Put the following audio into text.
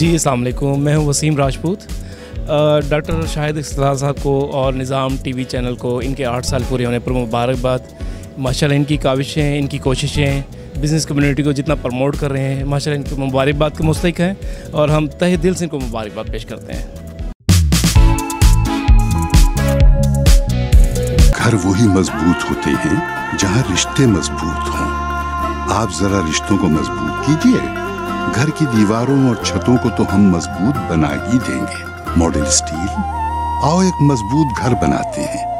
जी अस्सलाम वालेकुम, मैं हूं वसीम राजपूत। डॉक्टर शाहिद इस्लाह साहब को और निज़ाम टीवी चैनल को इनके 8 साल पूरे होने पर मुबारकबाद। माशाल्लाह इनकी काविशें, इनकी कोशिशें बिज़नेस कम्युनिटी को जितना प्रमोट कर रहे हैं, माशाल्लाह इनको मुबारकबाद के मुस्तहिक हैं और हम तहे दिल से इनको मुबारकबाद पेश करते हैं। घर वही मजबूत होते हैं जहां रिश्ते मजबूत हों। आप जरा रिश्तों को मजबूत कीजिए। घर की दीवारों और छतों को तो हम मजबूत बना ही देंगे। मॉडल स्टील, आओ एक मजबूत घर बनाते हैं।